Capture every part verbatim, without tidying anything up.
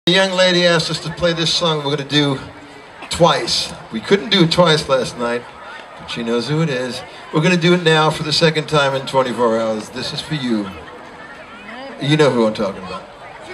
The young lady asked us to play this song we're going to do twice. We couldn't do it twice last night, but she knows who it is. We're going to do it now for the second time in twenty-four hours. This is for you. You know who I'm talking about.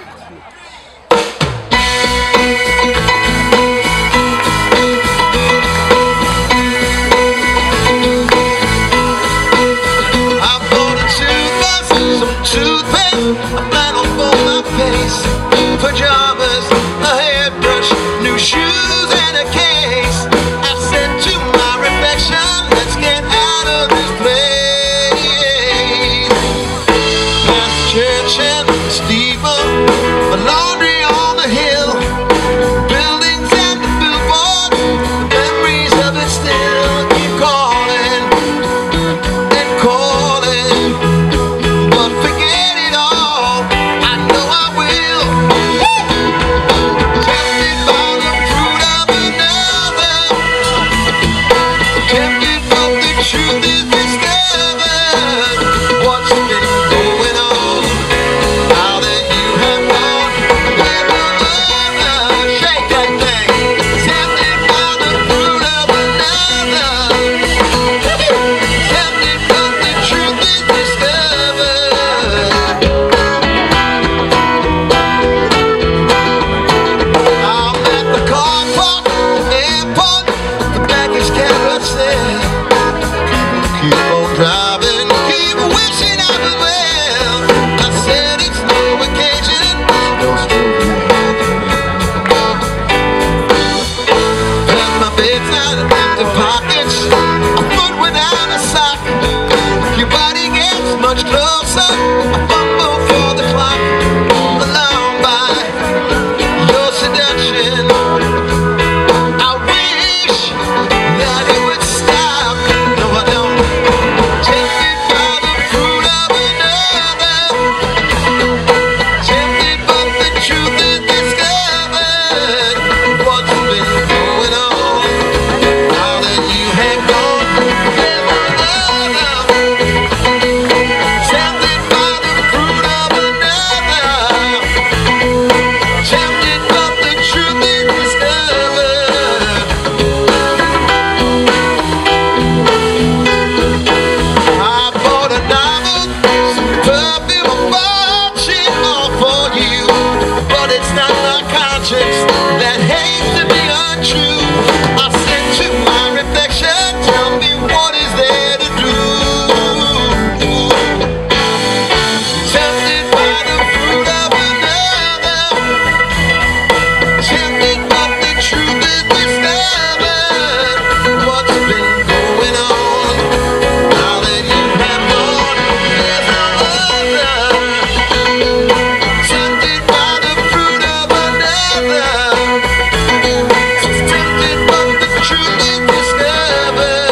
I bought a toothbrush, some toothpaste, a flannel for my face, pajamas, a hairbrush, new shoes and a case. I said to my reflection, let's get out of this place. Past church and steeple, a laundry on the hill, buildings and the billboards, memories of it still keep calling and calling. But forget it all, I know I will. Tempted by the fruit of another, tempted but the truth is discovered. What's been going on now that you have gone with another? Shake that thing. Tempted by the fruit of another, tempted but the truth is discovered. I'm at the car park, the airport, the baggage carousel. People keep on driving, keep wishing I was well. I said it's no occasion, no story. At my bedside, empty pockets, a foot without a sock. Your body gets much closer, I fumble for the clock. Alarmed by your seduction, I wish that it would stop. No, I don't. Tempted by the fruit of another, tempted but the truth is discovered. What's been going on now that you have gone with another? Tempted by the fruit of another, tempted but the truth is discovered. I bought a novel, some perfume, a fortune all for you, but it's not my conscience that hates to be untrue. I said to my reflection, tell me what is there to do. Tempted by the fruit of another, tempted but the truth is discovered. What's been going on now that you have gone with another? Tempted by the fruit of another, tempted but the truth is discovered.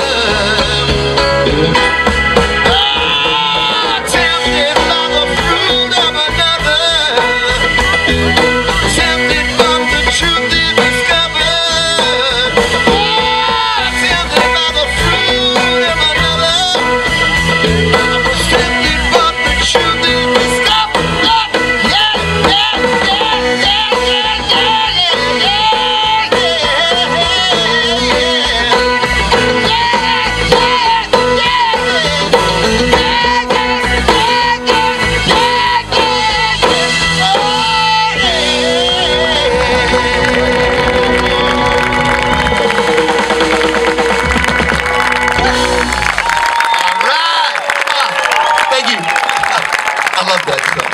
Ah, tempted by the fruit of another, tempted but the truth is discovered. Ah, tempted by the fruit of another, tempted but the truth is discovered. Yeah, yeah, yeah, yeah, yeah, yeah, yeah, yeah, All right. Ah, thank you. I love that stuff.